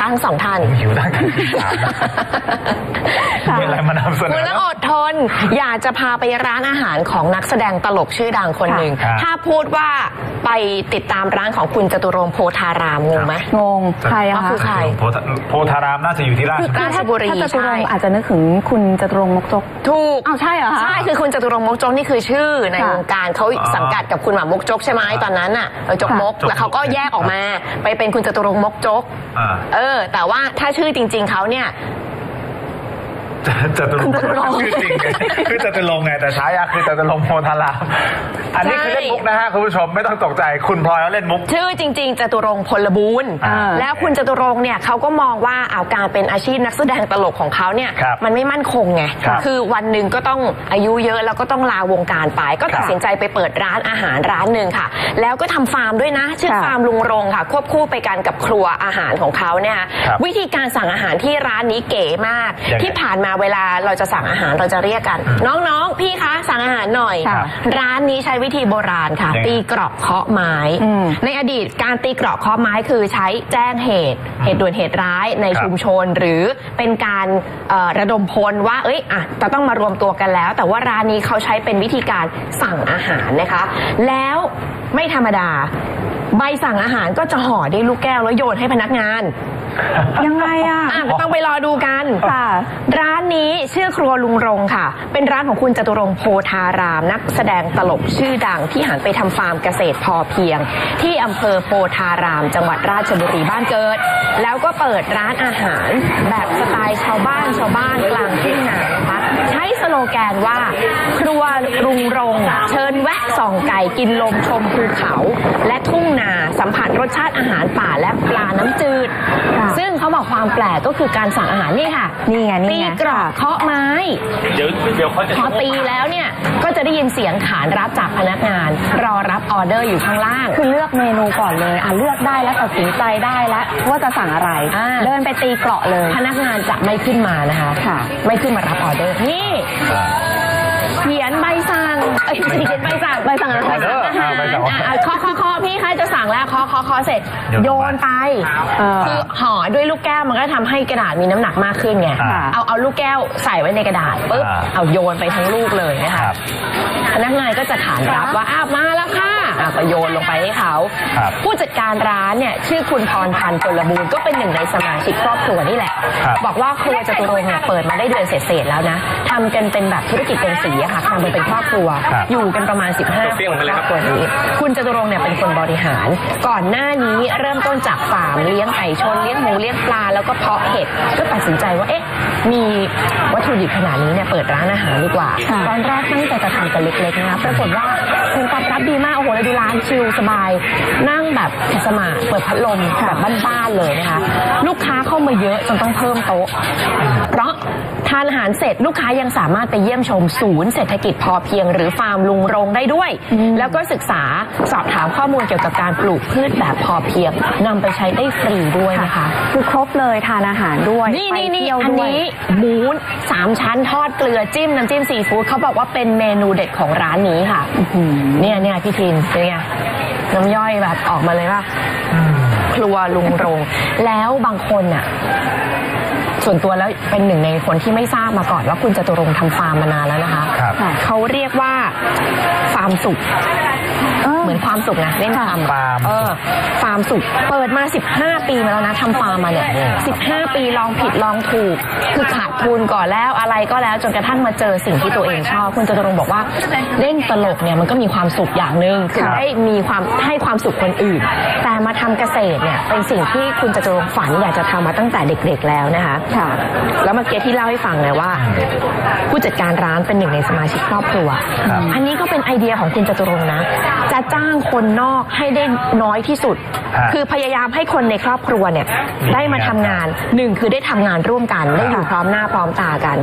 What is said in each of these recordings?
คะทั้งสองท่านหิวตั้งแต่ตี 3มีอะไรมานำเสนอคุณต้องอดทนอยากจะพาไปร้านอาหารของนักแสดงตลกชื่อดังคนหนึ่งถ้าพูดว่าไปติดตามร้านของคุณจตุรงค์โพธารามงงไหมงงใครอะคะคือใครโพธารามน่าจะอยู่ที่ราชบุรีถ้าจตุรงค์อาจจะนึกถึงคุณจตุรงค์มกจกถูกอ้าวใช่เหรอคะใช่คือคุณจตุรงค์มกจกนี่คือชื่อในวงการเขาสังกัดกับคุณหม่ำมกจกใช่ไหมตอนนั้นน่ะจกมกแล้วเขาก็แยกออกมาไปเป็นคุณจตุรงค์มกจกแต่ว่าถ้าชื่อจริงๆเขาเนี่ยจตุรงค์ชื่อจริงคือจตุรงค์ไงแต่ฉายาคือจตุรงค์โพธารามอันนี้คือเล่นมุกนะฮะคุณผู้ชมไม่ต้องตกใจคุณพลอยเขาเล่นมุกชื่อจริงๆจตุรงค์พลบูรณ์แล้วคุณจตุรงค์เนี่ยเขาก็มองว่าการเป็นอาชีพนักแสดงตลกของเขาเนี่ยมันไม่มั่นคงไงคือวันหนึ่งก็ต้องอายุเยอะแล้วก็ต้องลาวงการไปก็ตัดสินใจไปเปิดร้านอาหารร้านหนึ่งค่ะแล้วก็ทำฟาร์มด้วยนะชื่อฟาร์มลุงรงค่ะควบคู่ไปกันกับครัวอาหารของเขาเนี่ยวิธีการสั่งอาหารที่ร้านนี้เก๋มากที่ผ่านมาเวลาเราจะสั่งอาหารเราจะเรียกกันน้องๆพี่คะสั่งอาหารหน่อยร้านนี้ใช้วิธีโบราณค่ะตีเกราะเคาะไม้ในอดีตการตีเกราะเคาะไม้คือใช้แจ้งเหตุด่วนเหตุร้ายในชุมชนหรือเป็นการระดมพลว่าจะต้องมารวมตัวกันแล้วแต่ว่าร้านนี้เขาใช้เป็นวิธีการสั่งอาหารนะคะแล้วไม่ธรรมดาใบสั่งอาหารก็จะห่อด้วยลูกแก้วแล้วโยนให้พนักงานยังไงก็ต้องไปรอดูกันค่ะร้านนี้ชื่อครัวลุงรงค่ะเป็นร้านของคุณจตุรงค์โพธารามนักแสดงตลกชื่อดังที่หันไปทำฟาร์มเกษตรพอเพียงที่อำเภอโพธารามจังหวัดราชบุรีบ้านเกิดแล้วก็เปิดร้านอาหารแบบสไตล์ชาวบ้านกลางทุ่งนานะคะใช้สโลแกนว่าครัวลุงรงเชิญแวะส่องไก่กินลมชมภูเขาและทุ่งนาสัมผัสรสชาติอาหารป่าและปลาน้ำจืดซึ่งเขาบอกความแปลกก็คือการสั่งอาหารนี่ค่ะนี่ไงตีเกราะเคาะไม้เดี๋ยวเขาจะพอตีแล้วเนี่ยก็จะได้ยินเสียงขานรับจากพนักงานรอรับออเดอร์อยู่ข้างล่างคือเลือกเมนูก่อนเลยเลือกได้แล้วตัดสินใจได้แล้วว่าจะสั่งอะไรเดินไปตีเกราะเลยพนักงานจะไม่ขึ้นมานะคะไม่ขึ้นมารับออเดอร์นี่เขียนใบสั่งเขียนใบสั่งอาหารเคาะพี่คะจะสั่งแล้วเคาะเสร็จโยนไปคือห่อด้วยลูกแก้วมันก็ทำให้กระดาษมีน้ำหนักมากขึ้นไงเอาลูกแก้วใส่ไว้ในกระดาษปุ๊บเอาโยนไปทั้งลูกเลยนะคะพนักงานก็จะขานรับว่ามาแล้วค่ะก็โยนลงไปให้เขาผู้จัดการร้านเนี่ยชื่อคุณพรพันธ์พลบูรณ์ก็เป็นหนึ่งในสมาชิกครอบครัวนี่แหละบอกว่าครัวจตุรงค์เนี่ยเปิดมาได้เดือนเศษแล้วนะทำกันเป็นแบบธุรกิจเป็นสีค่ะทำมันเป็นครอบครัวอยู่กันประมาณ15ครอบครัวนี้คุณจตุรงค์เนี่ยเป็นคนบริหารก่อนหน้านี้เริ่มต้นจากฟาร์มเลี้ยงไก่ชนเลี้ยงหมูเลี้ยงปลาแล้วก็เพาะเห็ดก็ตัดสินใจว่ามีวัตถุดิบขนาดนี้เนี่ยเปิดร้านอาหารดีกว่าตอนแรกตั้งใจจะทำกันเล็กๆนะคะปรากฏว่าคุณตอบรับดีมากโอ้โหเลยดูร้านชิลสบายนั่งแบบสมาร์ทเปิดพัดลมแบบบ้านๆเลยนะคะลูกค้าเข้ามาเยอะจนต้องเพิ่มโต๊ะเพราะทานอาหารเสร็จลูกค้ายังสามารถไปเยี่ยมชมศูนย์เศรษฐกิจพอเพียงหรือฟาร์มลุงรงได้ด้วยแล้วก็ศึกษาสอบถามข้อมูลเกี่ยวกับการปลูกพืชแบบพอเพียงนำไปใช้ได้ฟรีด้วยนะคะคือครบเลยทานอาหารด้วยนี่อันนี้หมู3 ชั้นทอดเกลือจิ้มน้ำจิ้มซีฟู้ดเขาบอกว่าเป็นเมนูเด็ดของร้านนี้ค่ะเนี่ยพี่ทินเป็นไงน้ำย่อยแบบออกมาเลยว่าครัวลุงรงแล้วบางคนส่วนตัวแล้วเป็นหนึ่งในคนที่ไม่ทราบมาก่อนว่าคุณจตุรงค์ทำฟาร์มมานานแล้วนะคะเขาเรียกว่าฟาร์มสุขเหมือนความสุขนะเล่นฟาร์มฟาร์มสุขเปิดมา15 ปีมาแล้วนะทำฟาร์มมาเนี่ย15 ปีลองผิดลองถูกคือขาดทุนก่อนแล้วอะไรก็แล้วจนกระทั่งมาเจอสิ่งที่ตัวเองชอบคุณจตุรงค์บอกว่าเล่นตลกเนี่ยมันก็มีความสุขอย่างหนึ่งคือได้มีความให้ความสุขคนอื่นแต่มาทำเกษตรเนี่ยเป็นสิ่งที่คุณจตุรงค์ฝันอยากจะทำมาตั้งแต่เด็กๆแล้วนะคะแล้วเมื่อกี้ที่เล่าให้ฟังเลยว่าผู้จัดการร้านเป็นหนึ่งในสมาชิกครอบครัวอันนี้ก็เป็นไอเดียของคุณจตุรงค์นะจะจ้างคนนอกให้ได้น้อยที่สุดคือพยายามให้คนในครอบครัวเนี่ยได้มาทำงาน1คือได้ทำงานร่วมกันได้อยู่พร้อมหน้าพร้อมตากัน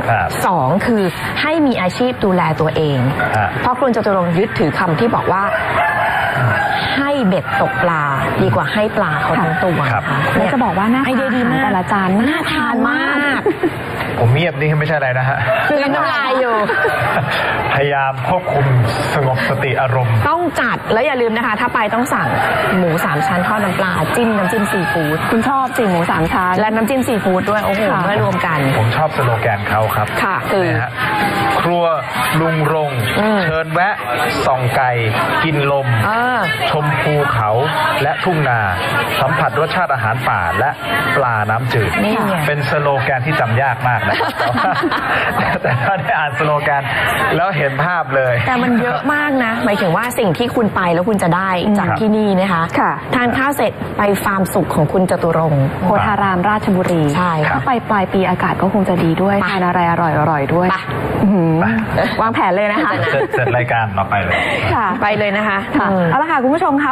2คือให้มีอาชีพดูแลตัวเองเพราะคุณจตุรงค์ยึดถือคำที่บอกว่าให้เบ็ดตกปลาดีกว่าให้ปลาเขาทั้งตัวนะคะแล้วจะบอกว่าน่าทานดีมากแต่ละจานน่าทานมากผมเงียบนี่ไม่ใช่อะไรนะฮะคือน้ำลายอยู่พยายามควบคุมสงบสติอารมณ์ต้องจัดแล้วอย่าลืมนะคะ ถ้าไปต้องสั่งหมู3ชั้นทอดน้ำปลาจิ้มน้ำจิ้มซีฟู้ดคุณชอบสิหมู3ชั้นและน้ำจิ้มซีฟู้ดด้วยโอ้โหค่ะเมื่อรวมกันผมชอบสโลแกนเขาครับค่ะคือนะฮะครัวลุงรงเชิญแวะส่องไก่กินลม ชมภูเขาและทุ่งนา สัมผัสรสชาติอาหารป่าและปลาน้ำจืดนี่ไงเป็นสโลแกนที่จำยากมากนะ แต่ถ้าได้อ่านสโลแกนแล้วเห็นภาพเลยแต่มันเยอะมากนะ หมายถึงว่าสิ่งที่คุณไปแล้วคุณจะได้จากที่นี่นะคะค่ะทานข้าวเสร็จไปฟาร์มสุขของคุณจตุรงค์โพธารามราชบุรีใช่ถ้าไปปลายปีอากาศก็คงจะดีด้วยไปทานอะไรอร่อยๆด้วยไปอื้อหือวางแผนเลยนะคะเสร็จรายการเราไปเลยค่ะไปเลยนะคะค่ะ เอาละค่ะคุณผู้ชมคะ